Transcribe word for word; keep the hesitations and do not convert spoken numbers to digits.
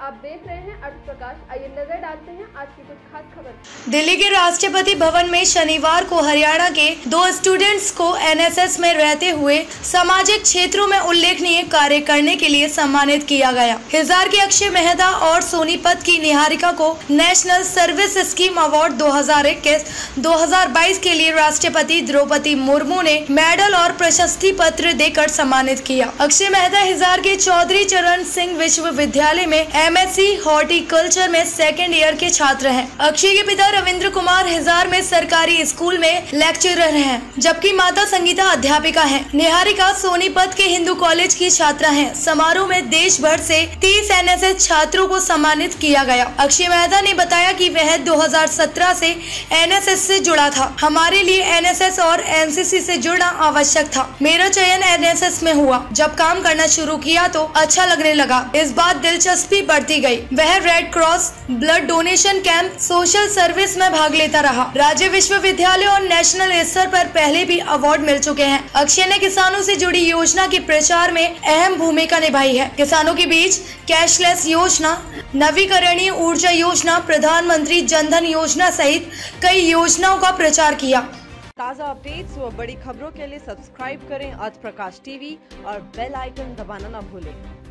आप देख रहे हैं अर्थ प्रकाश। आइए नजर डालते हैं आज की कुछ खास खबर। दिल्ली के राष्ट्रपति भवन में शनिवार को हरियाणा के दो स्टूडेंट्स को एनएसएस में रहते हुए सामाजिक क्षेत्रों में उल्लेखनीय कार्य करने के लिए सम्मानित किया गया। हिसार की अक्षय मेहता और सोनीपत की निहारिका को नेशनल सर्विस स्कीम अवार्ड दो हज़ार इक्कीस दो हज़ार बाईस के लिए राष्ट्रपति द्रौपदी मुर्मू ने मेडल और प्रशस्ति पत्र देकर सम्मानित किया। अक्षय मेहता हिसार के चौधरी चरण सिंह विश्वविद्यालय में एमएससी हॉर्टिकल्चर में सेकेंड ईयर के छात्र हैं। अक्षय के पिता रविंद्र कुमार हिसार में सरकारी स्कूल में लेक्चरर हैं, जबकि माता संगीता अध्यापिका हैं। निहारिका सोनीपत के हिंदू कॉलेज की छात्रा हैं। समारोह में देश भर से तीस एनएसएस छात्रों को सम्मानित किया गया। अक्षय मेहता ने बताया कि वह दो हज़ार सत्रह से एनएसएस से जुड़ा था। हमारे लिए एनएसएस और एनसीसी से जुड़ना आवश्यक था। मेरा चयन एनएसएस में हुआ। जब काम करना शुरू किया तो अच्छा लगने लगा। इस बात दिलचस्पी बढ़ती गई। वह red cross, blood donation camp, social service में भाग लेता रहा। राज्य विश्वविद्यालय और नेशनल स्तर पर पहले भी अवार्ड मिल चुके हैं। अक्षय ने किसानों से जुड़ी योजना के प्रचार में अहम भूमिका निभाई है। किसानों के बीच कैशलेस योजना, नवीकरणीय ऊर्जा योजना, प्रधानमंत्री जनधन योजना सहित कई योजनाओं का प्रचार किया। ताज़ा अपडेट्स व बड़ी खबरों के लिए सब्सक्राइब करें अर्थ प्रकाश टीवी और बेल आइकन दबाना न भूलें।